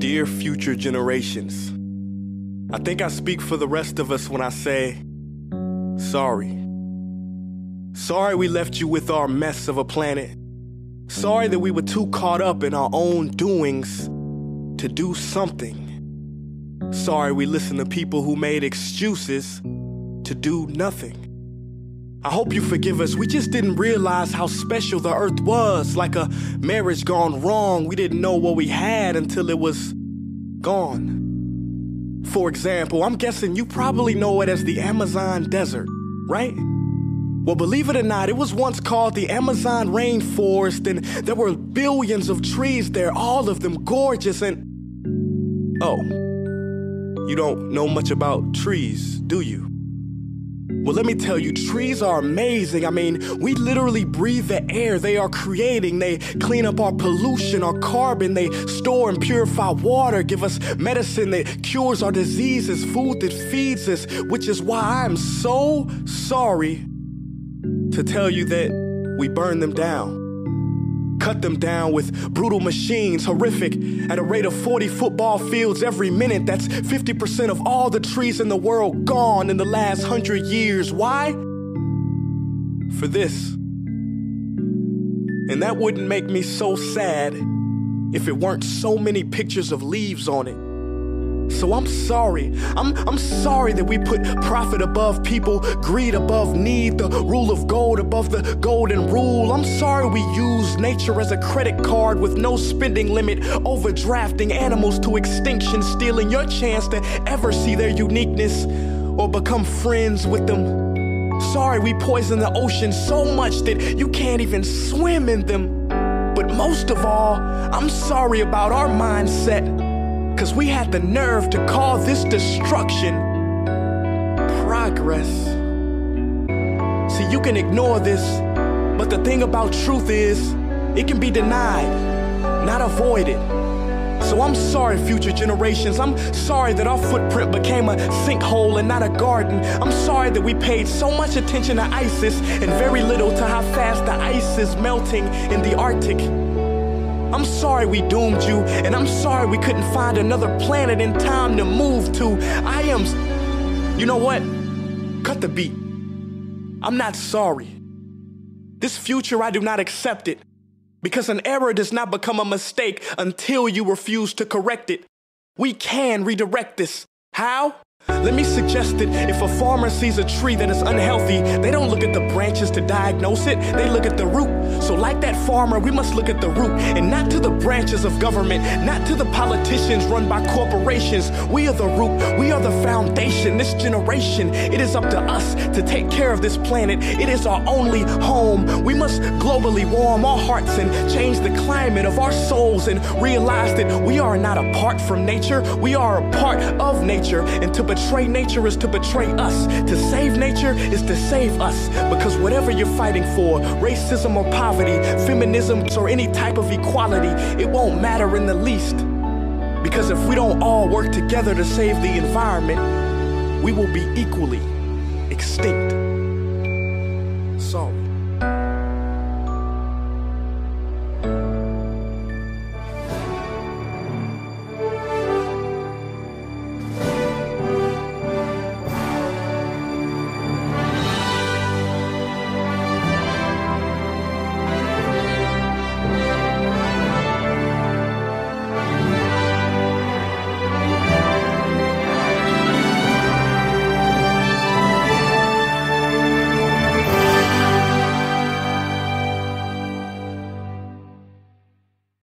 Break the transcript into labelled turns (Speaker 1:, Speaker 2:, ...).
Speaker 1: Dear future generations, I think I speak for the rest of us when I say, sorry. Sorry we left you with our mess of a planet. Sorry that we were too caught up in our own doings to do something. Sorry we listened to people who made excuses to do nothing. I hope you forgive us. We just didn't realize how special the earth was. Like a marriage gone wrong, we didn't know what we had until it was gone. For example, I'm guessing you probably know it as the Amazon desert, right? Well, believe it or not, it was once called the Amazon rainforest, and there were billions of trees there, all of them gorgeous. And oh, you don't know much about trees, do you? Well, let me tell you, trees are amazing. I mean, we literally breathe the air they are creating. They clean up our pollution, our carbon. They store and purify water, give us medicine that cures our diseases, food that feeds us, which is why I'm so sorry to tell you that we burn them down. Cut them down with brutal machines, horrific, at a rate of 40 football fields every minute. That's 50% of all the trees in the world gone in the last 100 years. Why? For this. And that wouldn't make me so sad if it weren't so many pictures of leaves on it. So I'm sorry. I'm sorry that we put profit above people, greed above need, the rule of gold above the golden rule. I'm sorry we use nature as a credit card with no spending limit, overdrafting animals to extinction, stealing your chance to ever see their uniqueness or become friends with them. Sorry we poison the ocean so much that you can't even swim in them. But most of all, I'm sorry about our mindset. 'Cause we had the nerve to call this destruction progress. See, you can ignore this, but the thing about truth is, it can be denied, not avoided. So I'm sorry, future generations. I'm sorry that our footprint became a sinkhole and not a garden. I'm sorry that we paid so much attention to ISIS and very little to how fast the ice is melting in the Arctic. I'm sorry we doomed you, and I'm sorry we couldn't find another planet in time to move to. You know what? Cut the beat. I'm not sorry. This future, I do not accept it, because an error does not become a mistake until you refuse to correct it. We can redirect this. How? Let me suggest that if a farmer sees a tree that is unhealthy, they don't look at the branches to diagnose it, they look at the root. So like that farmer, we must look at the root and not to the branches of government, not to the politicians run by corporations. We are the root, we are the foundation. This generation, it is up to us to take care of this planet. It is our only home. We must globally warm our hearts and change the climate of our souls and realize that we are not apart from nature, we are a part of nature. And to betray nature is to betray us. To save nature is to save us. Because whatever you're fighting for, racism or poverty, feminism or any type of equality, it won't matter in the least. Because if we don't all work together to save the environment, we will be equally extinct. Sorry.